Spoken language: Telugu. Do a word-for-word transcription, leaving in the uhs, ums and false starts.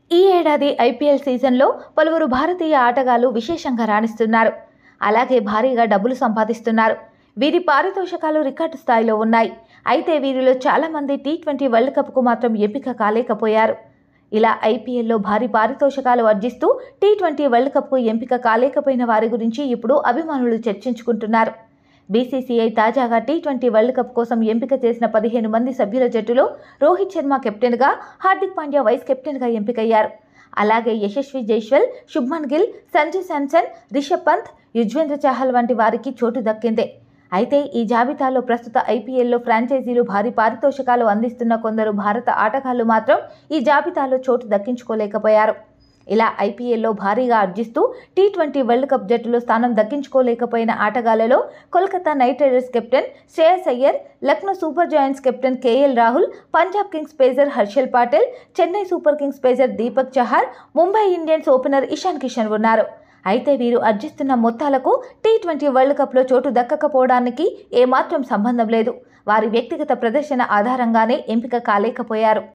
ఈ ఏడాది ఐపీఎల్ సీజన్లో పలువురు భారతీయ ఆటగాళ్లు విశేషంగా రాణిస్తున్నారు. అలాగే భారీగా డబ్బులు సంపాదిస్తున్నారు. వీరి పారితోషికాలు రికార్డు స్థాయిలో ఉన్నాయి. అయితే వీరిలో చాలామంది టీ ట్వంటీ వరల్డ్ కప్కు మాత్రం ఎంపిక కాలేకపోయారు. ఇలా ఐపీఎల్లో భారీ పారితోషికాలు ఆర్జిస్తూ టీ ట్వంటీ వరల్డ్ కప్కు ఎంపిక కాలేకపోయిన వారి గురించి ఇప్పుడు అభిమానులు చర్చించుకుంటున్నారు. బీసీసీఐ తాజాగా టీ ట్వంటీ వరల్డ్ కప్ కోసం ఎంపిక చేసిన పదిహేను మంది సభ్యుల జట్టులో రోహిత్ శర్మ కెప్టెన్గా, హార్దిక్ పాండ్యా వైస్ కెప్టెన్గా ఎంపికయ్యారు. అలాగే యశస్వి జైస్వాల్, శుభ్మన్ గిల్, సంజు శాంసన్, రిషబ్ పంత్, యుజ్వేంద్ర చాహల్ వంటి వారికి చోటు దక్కిందే. అయితే ఈ జాబితాలో ప్రస్తుత ఐపీఎల్లో ఫ్రాంచైజీలు భారీ పారితోషికాలు అందిస్తున్న కొందరు భారత ఆటగాళ్లు మాత్రం ఈ జాబితాలో చోటు దక్కించుకోలేకపోయారు. ఇలా ఐపీఎల్లో భారీగా ఆర్జిస్తూ టీ ట్వంటీ వరల్డ్ కప్ జట్టులో స్థానం దక్కించుకోలేకపోయిన ఆటగాళ్లలో Kolkata knight riders captain Shreyas Iyer, Lucknow super giants captain KL Rahul, Punjab kings pacer Harshal Patel, Chennai super kings pacer Deepak Chahar, Mumbai Indians opener Ishan Kishan ఉన్నారు. అయితే వీరు ఆర్జిస్తున్న మొత్తాలకు టీ ట్వంటీ వరల్డ్ కప్లో చోటు దక్కకపోవడానికి ఏమాత్రం సంబంధం లేదు. వారి వ్యక్తిగత ప్రదర్శన ఆధారంగానే ఎంపిక కాలేకపోయారు.